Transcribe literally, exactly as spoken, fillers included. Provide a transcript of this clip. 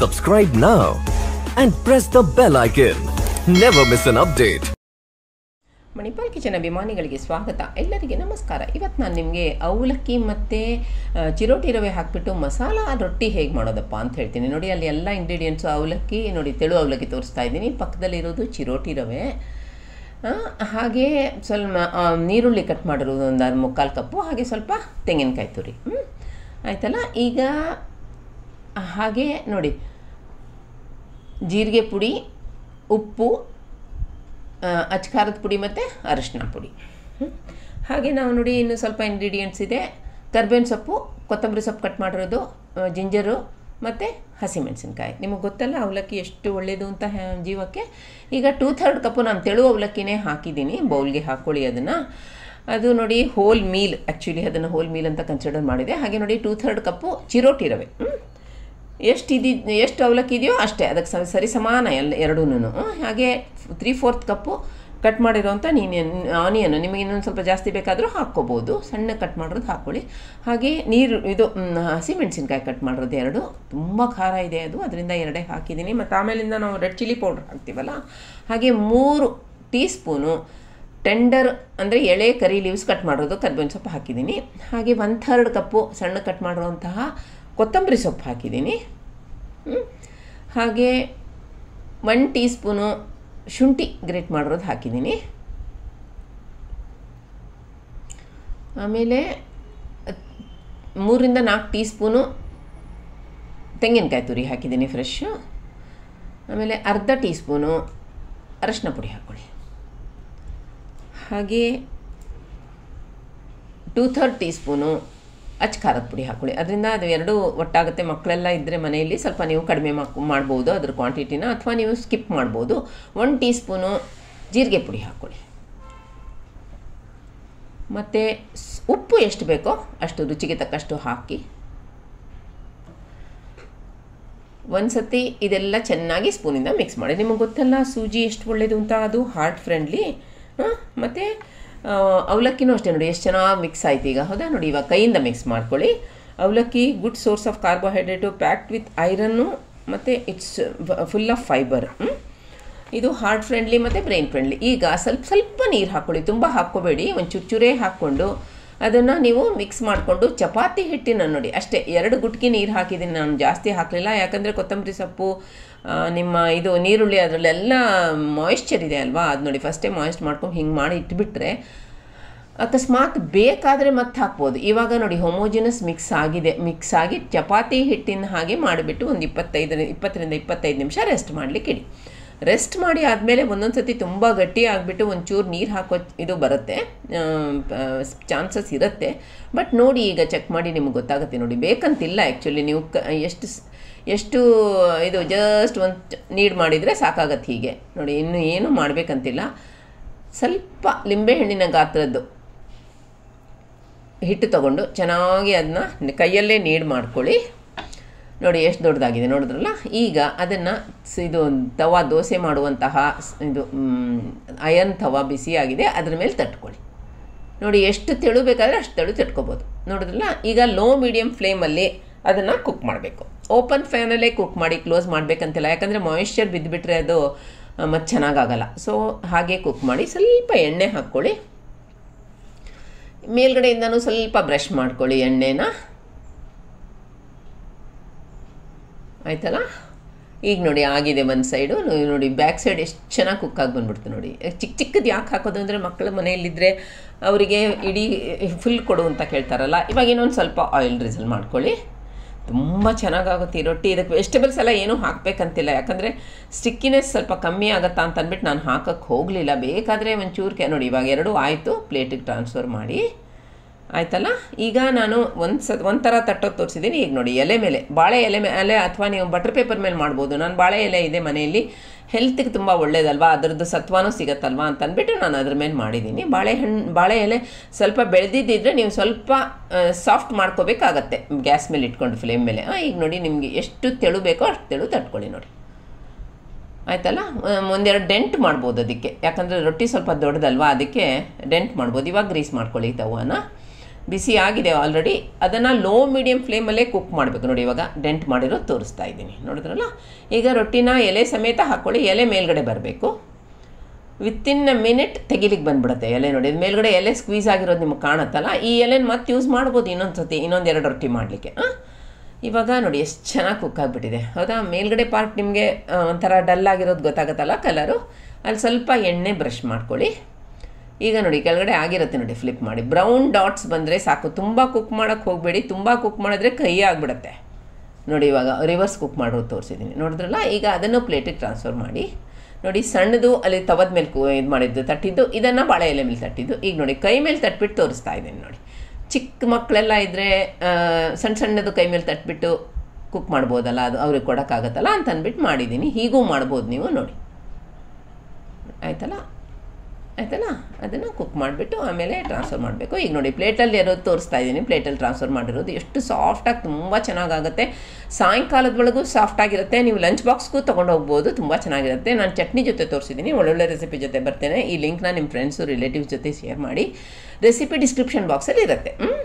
Subscribe now and press the bell icon. Never miss an update. Manipal kitchen ಅಭಿಮಾನಿಗಳಿಗೆ ಸ್ವಾಗತ. ಎಲ್ಲರಿಗೆ ನಮಸ್ಕಾರ. ಇವತ್ತು ನಾನು ನಿಮಗೆ ಅವಲಕ್ಕಿ ಮತ್ತು ಚಿರೋಟಿ ರವೆ ಹಾಕಿಬಿಟ್ಟು ಮಸಾಲ ರೊಟ್ಟಿ ಹೇಗೆ ಮಾಡೋದಪ್ಪ ಅಂತ ಹೇಳ್ತೀನಿ. ನೋಡಿ, ಅಲ್ಲಿ ಎಲ್ಲ ಇಂಗ್ರೀಡಿಯೆಂಟ್ಸು ಅವಲಕ್ಕಿ, ನೋಡಿ ತೆಳು ಅವಲಕ್ಕಿ ತೋರಿಸ್ತಾ ಇದ್ದೀನಿ. ಪಕ್ಕದಲ್ಲಿರೋದು ಚಿರೋಟಿ ರವೆ, ಹಾಗೆ ಸ್ವಲ್ಪ ನೀರುಳ್ಳಿ ಕಟ್ ಮಾಡಿರೋದು ಒಂದು ಮುಕ್ಕಾಲು ಕಪ್ಪು, ಹಾಗೆ ಸ್ವಲ್ಪ ತೆಂಗಿನಕಾಯಿ ತುರಿ. ಆಯ್ತಲ್ಲ. ಈಗ ಹಾಗೆ ನೋಡಿ, ಜೀರಿಗೆ ಪುಡಿ, ಉಪ್ಪು, ಅಚ್ಕಾರದ ಪುಡಿ ಮತ್ತು ಅರಿಶಿನ ಪುಡಿ. ಹಾಗೆ ನಾವು ನೋಡಿ ಇನ್ನೂ ಸ್ವಲ್ಪ ಇಂಗ್ರೀಡಿಯೆಂಟ್ಸ್ ಇದೆ. ಕರ್ಬೇವಿನ ಸೊಪ್ಪು, ಕೊತ್ತಂಬರಿ ಸೊಪ್ಪು ಕಟ್ ಮಾಡಿರೋದು, ಜಿಂಜರು ಮತ್ತು ಹಸಿಮೆಣಸಿನ್ಕಾಯಿ. ನಿಮಗೆ ಗೊತ್ತಲ್ಲ ಅವಲಕ್ಕಿ ಎಷ್ಟು ಒಳ್ಳೆಯದು ಅಂತ ಜೀವಕ್ಕೆ. ಈಗ ಟೂ ಥರ್ಡ್ ಕಪ್ಪು ನಾನು ತೆಳು ಅವಲಕ್ಕಿನೇ ಹಾಕಿದ್ದೀನಿ. ಬೌಲ್ಗೆ ಹಾಕ್ಕೊಳ್ಳಿ ಅದನ್ನು. ಅದು ನೋಡಿ ಹೋಲ್ ಮೀಲ್, ಆ್ಯಕ್ಚುಲಿ ಅದನ್ನು ಹೋಲ್ ಮೀಲ್ ಅಂತ ಕನ್ಸಿಡರ್ ಮಾಡಿದೆ. ಹಾಗೆ ನೋಡಿ ಟೂ ಥರ್ಡ್ ಕಪ್ಪು ಚಿರೋಟಿ ರವೆ. ಎಷ್ಟು ಇದಿ ಎಷ್ಟು ಅವಲಕ್ಕಿ ಇದೆಯೋ ಅಷ್ಟೇ, ಅದಕ್ಕೆ ಸ ಸರಿ ಸಮಾನ ಎಲ್ಲ ಎರಡೂ. ಹಾಗೆ ತ್ರೀ ಫೋರ್ತ್ ಕಪ್ಪು ಕಟ್ ಮಾಡಿರೋಂಥ ನೀನು ಆನಿಯನ್, ನಿಮಗೆ ಇನ್ನೊಂದು ಸ್ವಲ್ಪ ಜಾಸ್ತಿ ಬೇಕಾದರೂ ಹಾಕ್ಕೋಬೋದು. ಸಣ್ಣ ಕಟ್ ಮಾಡಿರೋದು ಹಾಕ್ಕೊಳ್ಳಿ. ಹಾಗೆ ನೀರು ಇದು ಹಸಿಮೆಣಸಿನ್ಕಾಯಿ ಕಟ್ ಮಾಡಿರೋದು ಎರಡು. ತುಂಬ ಖಾರ ಇದೆ ಅದು, ಅದರಿಂದ ಎರಡೇ ಹಾಕಿದ್ದೀನಿ. ಮತ್ತು ಆಮೇಲಿಂದ ನಾವು ರೆಡ್ ಚಿಲ್ಲಿ ಪೌಡ್ರ್ ಹಾಕ್ತೀವಲ್ಲ, ಹಾಗೆ ಮೂರು ಟೀ ಸ್ಪೂನು ಟೆಂಡರ್ ಅಂದರೆ ಎಳೆ ಕರಿ ಲೀವ್ಸ್ ಕಟ್ ಮಾಡೋದು ಕರ್ಬೇವಿನ ಸೊಪ್ಪು ಹಾಕಿದ್ದೀನಿ. ಹಾಗೆ ಒನ್ ಥರ್ಡ್ ಕಪ್ಪು ಸಣ್ಣ ಕಟ್ ಮಾಡಿರೋಂತಹ ಕೊತ್ತಂಬರಿ ಸೊಪ್ಪು ಹಾಕಿದ್ದೀನಿ. ಹಾಗೆ ಒನ್ ಟೀ ಸ್ಪೂನು ಶುಂಠಿ ಗ್ರೇಟ್ ಮಾಡಿರೋದು ಹಾಕಿದ್ದೀನಿ. ಆಮೇಲೆ ಮೂರಿಂದ ನಾಲ್ಕು ಟೀ ಸ್ಪೂನು ತೆಂಗಿನಕಾಯಿ ತುರಿ ಹಾಕಿದ್ದೀನಿ ಫ್ರೆಶ್ಶು. ಆಮೇಲೆ ಅರ್ಧ ಟೀ ಸ್ಪೂನು ಅರಶಿನ ಪುಡಿ ಹಾಕ್ಕೊಳ್ಳಿ. ಹಾಗೆ ಟೂ ಥರ್ಡ್ ಟೀ ಸ್ಪೂನು ಅಚ್ಚ ಖಾರದ ಪುಡಿ ಹಾಕ್ಕೊಳ್ಳಿ. ಅದರಿಂದ ಅದು ಎರಡೂ ಒಟ್ಟಾಗುತ್ತೆ. ಮಕ್ಕಳೆಲ್ಲ ಇದ್ದರೆ ಮನೆಯಲ್ಲಿ ಸ್ವಲ್ಪ ನೀವು ಕಡಿಮೆ ಮಾಡ್ಬೋದು ಅದ್ರ ಕ್ವಾಂಟಿಟಿನ, ಅಥವಾ ನೀವು ಸ್ಕಿಪ್ ಮಾಡ್ಬೋದು. ಒನ್ ಟೀ ಸ್ಪೂನು ಜೀರಿಗೆ ಪುಡಿ ಹಾಕ್ಕೊಳ್ಳಿ. ಮತ್ತು ಉಪ್ಪು ಎಷ್ಟು ಬೇಕೋ ಅಷ್ಟು ರುಚಿಗೆ ತಕ್ಕಷ್ಟು ಹಾಕಿ ಒಂದು ಸತಿ ಇದೆಲ್ಲ ಚೆನ್ನಾಗಿ ಸ್ಪೂನಿಂದ ಮಿಕ್ಸ್ ಮಾಡಿ. ನಿಮಗೆ ಗೊತ್ತಲ್ಲ ಸೂಜಿ ಎಷ್ಟು ಒಳ್ಳೆಯದು ಅಂತ, ಅದು ಹಾರ್ಟ್ ಫ್ರೆಂಡ್ಲಿ. ಮತ್ತು ಅವಲಕ್ಕಿನೂ ಅಷ್ಟೇ. ನೋಡಿ ಎಷ್ಟು ಚೆನ್ನಾಗಿ ಮಿಕ್ಸ್ ಆಯ್ತು ಈಗ, ಹೌದಾ? ನೋಡಿ ಇವಾಗ ಕೈಯಿಂದ ಮಿಕ್ಸ್ ಮಾಡ್ಕೊಳ್ಳಿ. ಅವಲಕ್ಕಿ good source of carbohydrate, packed with iron, ಮತ್ತು ಇಟ್ಸ್ ಫುಲ್ ಆಫ್ ಫೈಬರ್. ಇದು ಹಾರ್ಟ್ ಫ್ರೆಂಡ್ಲಿ ಮತ್ತು ಬ್ರೈನ್ ಫ್ರೆಂಡ್ಲಿ. ಈಗ ಸ್ವಲ್ಪ ಸ್ವಲ್ಪ ನೀರು ಹಾಕ್ಕೊಳ್ಳಿ, ತುಂಬ ಹಾಕ್ಕೋಬೇಡಿ. ಒಂದು ಚುಚ್ಚುರೇ ಹಾಕ್ಕೊಂಡು ಅದನ್ನು ನೀವು ಮಿಕ್ಸ್ ಮಾಡಿಕೊಂಡು ಚಪಾತಿ ಹಿಟ್ಟಿನ ನೋಡಿ ಅಷ್ಟೇ ಎರಡು ಗುಟ್ಕಿ ನೀರು ಹಾಕಿದ್ದೀನಿ ನಾನು, ಜಾಸ್ತಿ ಹಾಕಲಿಲ್ಲ. ಯಾಕಂದರೆ ಕೊತ್ತಂಬರಿ ಸೊಪ್ಪು, ನಿಮ್ಮ ಇದು ನೀರುಳ್ಳಿ ಅದರಲ್ಲೆಲ್ಲ ಮಾಯಿಶ್ಚರ್ ಇದೆ ಅಲ್ವಾ, ಅದು ನೋಡಿ ಫಸ್ಟೇ ಮಾಯಿಸ್ಟ್ ಮಾಡ್ಕೊಂಡು ಹಿಂಗೆ ಮಾಡಿ ಇಟ್ಬಿಟ್ರೆ ಅಕಸ್ಮಾತ್ ಬೇಕಾದರೆ ಮತ್ತೆ ಹಾಕ್ಬೋದು. ಇವಾಗ ನೋಡಿ ಹೋಮೋಜಿನಸ್ ಮಿಕ್ಸ್ ಆಗಿದೆ. ಮಿಕ್ಸ್ ಆಗಿ ಚಪಾತಿ ಹಿಟ್ಟಿನ ಹಾಗೆ ಮಾಡಿಬಿಟ್ಟು ಒಂದು ಇಪ್ಪತ್ತೈದು ಇಪ್ಪತ್ತರಿಂದ ಇಪ್ಪತ್ತೈದು ನಿಮಿಷ ರೆಸ್ಟ್ ಮಾಡಲಿಕ್ಕೆ ಇಡಿ. ರೆಸ್ಟ್ ಮಾಡಿ ಆದಮೇಲೆ ಒಂದೊಂದು ಸತಿ ತುಂಬ ಗಟ್ಟಿ ಆಗಿಬಿಟ್ಟು ಒಂಚೂರು ನೀರು ಹಾಕೋ ಇದು ಬರುತ್ತೆ, ಚಾನ್ಸಸ್ ಇರುತ್ತೆ. ಬಟ್ ನೋಡಿ ಈಗ ಚೆಕ್ ಮಾಡಿ ನಿಮ್ಗೆ ಗೊತ್ತಾಗುತ್ತೆ. ನೋಡಿ ಬೇಕಂತಿಲ್ಲ ಆ್ಯಕ್ಚುಲಿ, ನೀವು ಕ ಎಷ್ಟು ಎಷ್ಟು ಇದು ಜಸ್ಟ್ ಒಂದು ನೀರು ಮಾಡಿದರೆ ಸಾಕಾಗತ್ತೆ. ಹೀಗೆ ನೋಡಿ, ಇನ್ನು ಏನೂ ಮಾಡಬೇಕಂತಿಲ್ಲ. ಸ್ವಲ್ಪ ಲಿಂಬೆಹಣ್ಣಿನ ಗಾತ್ರದ್ದು ಹಿಟ್ಟು ತಗೊಂಡು ಚೆನ್ನಾಗಿ ಅದನ್ನ ಕೈಯಲ್ಲೇ ನೀರು ಮಾಡ್ಕೊಳ್ಳಿ. ನೋಡಿ ಎಷ್ಟು ದೊಡ್ಡದಾಗಿದೆ, ನೋಡಿದ್ರಲ್ಲ. ಈಗ ಅದನ್ನು ಇದು ತವಾ ದೋಸೆ ಮಾಡುವಂತಹ ಇದು ಅಯರ್ನ್ ತವಾ ಬಿಸಿಯಾಗಿದೆ, ಅದ್ರ ಮೇಲೆ ತಟ್ಕೊಳ್ಳಿ. ನೋಡಿ ಎಷ್ಟು ತೆಳು ಬೇಕಾದರೆ ಅಷ್ಟು ತೆಳು ತಟ್ಕೊಬೋದು, ನೋಡಿದ್ರಲ್ಲ. ಈಗ ಲೋ ಮೀಡಿಯಮ್ ಫ್ಲೇಮಲ್ಲಿ ಅದನ್ನು ಕುಕ್ ಮಾಡಬೇಕು. ಓಪನ್ ಫ್ಯಾನಲ್ಲೇ ಕುಕ್ ಮಾಡಿ, ಕ್ಲೋಸ್ ಮಾಡಬೇಕಂತಿಲ್ಲ. ಯಾಕಂದರೆ ಮಾಯಿಶ್ಚರ್ ಬಿದ್ದುಬಿಟ್ರೆ ಅದು ಮತ್ತು ಚೆನ್ನಾಗಾಗಲ್ಲ. ಸೊ ಹಾಗೆ ಕುಕ್ ಮಾಡಿ. ಸ್ವಲ್ಪ ಎಣ್ಣೆ ಹಾಕ್ಕೊಳ್ಳಿ, ಮೇಲ್ಗಡೆಯಿಂದನೂ ಸ್ವಲ್ಪ ಬ್ರಷ್ ಮಾಡ್ಕೊಳ್ಳಿ ಎಣ್ಣೆನ. ಆಯ್ತಲ್ಲ. ಈಗ ನೋಡಿ ಆಗಿದೆ ಒಂದು ಸೈಡು. ನೋಡಿ ಬ್ಯಾಕ್ ಸೈಡ್ ಎಷ್ಟು ಚೆನ್ನಾಗಿ ಕುಕ್ಕಾಗಿ ಬಂದ್ಬಿಡ್ತು. ನೋಡಿ ಚಿಕ್ಕ ಚಿಕ್ಕದು ಯಾಕೆ ಹಾಕೋದು ಅಂದರೆ ಮಕ್ಕಳ ಮನೆಯಲ್ಲಿದ್ದರೆ ಅವರಿಗೆ ಇಡೀ ಫುಲ್ ಕೊಡು ಅಂತ ಕೇಳ್ತಾರಲ್ಲ. ಇವಾಗ ಇನ್ನೊಂದು ಸ್ವಲ್ಪ ಆಯಿಲ್ ಡ್ರಿಸಲ್ ಮಾಡ್ಕೊಳ್ಳಿ. ತುಂಬ ಚೆನ್ನಾಗಾಗುತ್ತೆ ಈ ರೊಟ್ಟಿ. ಇದಕ್ಕೆ ವೆಜಿಟೇಬಲ್ಸ್ ಎಲ್ಲ ಏನೂ ಹಾಕಬೇಕಂತಿಲ್ಲ, ಯಾಕಂದರೆ ಸ್ಟಿಕ್ಕಿನೆಸ್ ಸ್ವಲ್ಪ ಕಮ್ಮಿ ಆಗುತ್ತಾ ಅಂತ ಅಂದ್ಬಿಟ್ಟು ನಾನು ಹಾಕೋಕ್ಕೆ ಹೋಗಲಿಲ್ಲ. ಬೇಕಾದರೆ ಒಂಚೂರು ಕೆ ನೋಡಿ ಇವಾಗ ಎರಡೂ ಆಯಿತು. ಪ್ಲೇಟಿಗೆ ಟ್ರಾನ್ಸ್ಫರ್ ಮಾಡಿ ಆಯ್ತಲ್ಲ. ಈಗ ನಾನು ಒಂದು ಸ ಒಂಥರ ತಟ್ಟೋದು ತೋರಿಸಿದ್ದೀನಿ. ಈಗ ನೋಡಿ ಎಲೆ ಮೇಲೆ, ಬಾಳೆ ಎಲೆ ಮೇಲೆ ಅಥವಾ ನೀವು ಬಟರ್ ಪೇಪರ್ ಮೇಲೆ ಮಾಡ್ಬೋದು. ನಾನು ಬಾಳೆ ಎಲೆ ಇದೆ ಮನೆಯಲ್ಲಿ, ಹೆಲ್ತಿಗೆ ತುಂಬ ಒಳ್ಳೇದಲ್ವಾ, ಅದರದ್ದು ಸತ್ವನೂ ಸಿಗುತ್ತಲ್ವಾ ಅಂತ ಅಂದ್ಬಿಟ್ಟು ನಾನು ಅದ್ರ ಮೇಲೆ ಮಾಡಿದ್ದೀನಿ. ಬಾಳೆಹಣ್ಣು ಬಾಳೆ ಎಲೆ ಸ್ವಲ್ಪ ಬೆಳೆದಿದ್ದಿದ್ರೆ ನೀವು ಸ್ವಲ್ಪ ಸಾಫ್ಟ್ ಮಾಡ್ಕೋಬೇಕಾಗತ್ತೆ ಗ್ಯಾಸ್ ಮೇಲೆ ಇಟ್ಕೊಂಡು ಫ್ಲೇಮ್ ಮೇಲೆ. ಈಗ ನೋಡಿ ನಿಮಗೆ ಎಷ್ಟು ತೆಳು ಬೇಕೋ ಅಷ್ಟು ತೆಳು ತಟ್ಕೊಳ್ಳಿ. ನೋಡಿ ಆಯ್ತಲ್ಲ. ಒಂದೆರಡು ಡೆಂಟ್ ಮಾಡ್ಬೋದು ಅದಕ್ಕೆ, ಯಾಕಂದರೆ ರೊಟ್ಟಿ ಸ್ವಲ್ಪ ದೊಡ್ಡದಲ್ವಾ, ಅದಕ್ಕೆ ಡೆಂಟ್ ಮಾಡ್ಬೋದು. ಇವಾಗ ಗ್ರೀಸ್ ಮಾಡ್ಕೊಳ್ಳಿ ತವಾನ. ಬಿಸಿ ಆಗಿದೆ ಆಲ್ರೆಡಿ. ಅದನ್ನು ಲೋ ಮೀಡಿಯಮ್ ಫ್ಲೇಮಲ್ಲೇ ಕುಕ್ ಮಾಡಬೇಕು. ನೋಡಿ ಇವಾಗ ಡೆಂಟ್ ಮಾಡಿರೋದು ತೋರಿಸ್ತಾ ಇದ್ದೀನಿ, ನೋಡಿದ್ರಲ್ಲ. ಈಗ ರೊಟ್ಟಿನ ಎಲೆ ಸಮೇತ ಹಾಕ್ಕೊಳ್ಳಿ, ಎಲೆ ಮೇಲ್ಗಡೆ ಬರಬೇಕು. ವಿತಿನ್ ಅ ಮಿನಿಟ್ ತೆಗಿಲಿಕ್ಕೆ ಬಂದ್ಬಿಡುತ್ತೆ ಎಲೆ. ನೋಡಿ ಮೇಲ್ಗಡೆ ಎಲೆ ಸ್ಕ್ವೀಸ್ ಆಗಿರೋದು ನಿಮಗೆ ಕಾಣುತ್ತಲ್ಲ, ಈ ಎಲೆನ ಮತ್ತೆ ಯೂಸ್ ಮಾಡ್ಬೋದು ಇನ್ನೊಂದು ಸತಿ, ಇನ್ನೊಂದು ಎರಡು ರೊಟ್ಟಿ ಮಾಡಲಿಕ್ಕೆ. ಇವಾಗ ನೋಡಿ ಎಷ್ಟು ಚೆನ್ನಾಗಿ ಕುಕ್ ಆಗಿಬಿಟ್ಟಿದೆ, ಹೌದಾ. ಮೇಲ್ಗಡೆ ಪಾರ್ಟ್ ನಿಮಗೆ ಒಂಥರ ಡಲ್ ಆಗಿರೋದು ಗೊತ್ತಾಗುತ್ತಲ್ಲ ಕಲರು, ಅಲ್ಲಿ ಸ್ವಲ್ಪ ಎಣ್ಣೆ ಬ್ರಷ್ ಮಾಡ್ಕೊಳ್ಳಿ. ಈಗ ನೋಡಿ ಕೆಳಗಡೆ ಆಗಿರುತ್ತೆ ನೋಡಿ, ಫ್ಲಿಪ್ ಮಾಡಿ. ಬ್ರೌನ್ ಡಾಟ್ಸ್ ಬಂದರೆ ಸಾಕು, ತುಂಬ ಕುಕ್ ಮಾಡೋಕ್ಕೆ ಹೋಗಬೇಡಿ. ತುಂಬ ಕುಕ್ ಮಾಡಿದ್ರೆ ಕಹಿ ಆಗಿಬಿಡುತ್ತೆ. ನೋಡಿ ಇವಾಗ ರಿವರ್ಸ್ ಕುಕ್ ಮಾಡೋದು ತೋರಿಸಿದ್ದೀನಿ, ನೋಡಿದ್ರಲ್ಲ. ಈಗ ಅದನ್ನು ಪ್ಲೇಟಿಗೆ ಟ್ರಾನ್ಸ್ಫರ್ ಮಾಡಿ. ನೋಡಿ ಸಣ್ಣದು ಅಲ್ಲಿ ತವದ ಮೇಲೆ ಕು ಇದು ಮಾಡಿದ್ದು ತಟ್ಟಿದ್ದು, ಇದನ್ನು ಬಾಳೆ ಎಲೆ ಮೇಲೆ ತಟ್ಟಿದ್ದು. ಈಗ ನೋಡಿ ಕೈ ಮೇಲೆ ತಟ್ಬಿಟ್ಟು ತೋರಿಸ್ತಾ ಇದ್ದೀನಿ ನೋಡಿ. ಚಿಕ್ಕ ಮಕ್ಕಳೆಲ್ಲ ಇದ್ದರೆ ಸಣ್ಣ ಸಣ್ಣದು ಕೈ ಮೇಲೆ ತಟ್ಬಿಟ್ಟು ಕುಕ್ ಮಾಡ್ಬೋದಲ್ಲ, ಅದು ಅವ್ರಿಗೆ ಕೊಡೋಕ್ಕಾಗತ್ತಲ್ಲ ಅಂತ ಅಂದ್ಬಿಟ್ಟು ಮಾಡಿದ್ದೀನಿ. ಹೀಗೂ ಮಾಡ್ಬೋದು ನೀವು, ನೋಡಿ ಆಯ್ತಲ್ಲ ಆಯ್ತಲ್ಲ. ಅದನ್ನು ಕುಕ್ ಮಾಡಿಬಿಟ್ಟು ಆಮೇಲೆ ಟ್ರಾನ್ಸ್ಫರ್ ಮಾಡಬೇಕು. ಈಗ ನೋಡಿ ಪ್ಲೇಟಲ್ಲಿ ಇರೋದು ತೋರಿಸ್ತಾ ಇದ್ದೀನಿ, ಪ್ಲೇಟಲ್ಲಿ ಟ್ರಾನ್ಸ್ಫರ್ ಮಾಡಿರೋದು. ಎಷ್ಟು ಸಾಫ್ಟಾಗಿ ತುಂಬ ಚೆನ್ನಾಗಾಗುತ್ತೆ. ಸಾಯಂಕಾಲದವರೆಗೂ ಸಾಫ್ಟಾಗಿರುತ್ತೆ. ನೀವು ಲಂಚ್ ಬಾಕ್ಸ್ಗೂ ತೊಗೊಂಡು ಹೋಗ್ಬೋದು, ತುಂಬ ಚೆನ್ನಾಗಿರುತ್ತೆ. ನಾನು ಚಟ್ನಿ ಜೊತೆ ತೋರಿಸಿದ್ದೀನಿ, ಒಳ್ಳೊಳ್ಳೆ ರೆಸಿಪಿ ಜೊತೆ ಬರ್ತೇನೆ. ಈ ಲಿಂಕ್ನ ನಿಮ್ಮ ಫ್ರೆಂಡ್ಸು ರಿಲೇಟಿವ್ಸ್ ಜೊತೆ ಶೇರ್ ಮಾಡಿ. ರೆಸಿಪಿ ಡಿಸ್ಕ್ರಿಪ್ಷನ್ ಬಾಕ್ಸಲ್ಲಿ ಇರುತ್ತೆ.